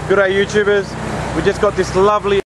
Good day, YouTubers. We just got this lovely